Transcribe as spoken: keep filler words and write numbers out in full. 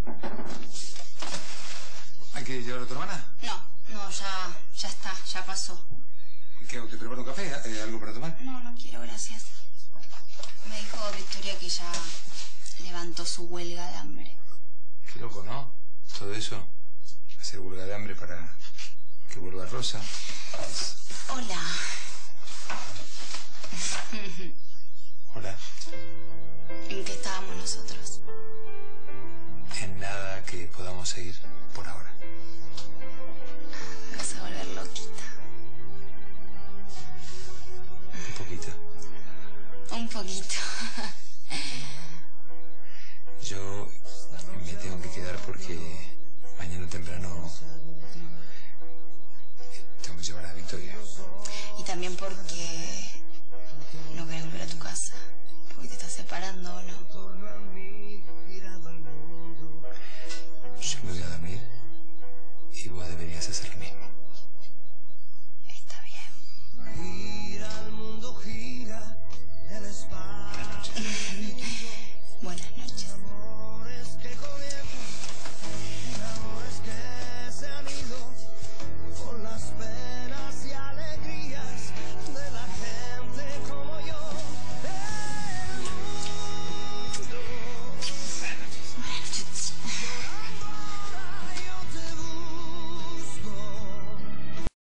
¿Hay que llevar a tu hermana? No, no, ya, ya está, ya pasó. ¿Qué hago? ¿Te preparo un café? Eh, ¿Algo para tomar? No, no quiero, gracias. Me dijo Victoria que ya levantó su huelga de hambre. Qué loco, ¿no? Todo eso. Hacer huelga de hambre para que vuelva Rosa. Es... Hola. Hola. ¿En qué estábamos nosotros? En nada que podamos seguir por ahora. Me vas a volver loquita. Un poquito. Un poquito. Yo me tengo que quedar porque mañana temprano tengo que llevar a Victoria. Y también porque no querés volver a tu casa. Porque te estás separando, ¿o no?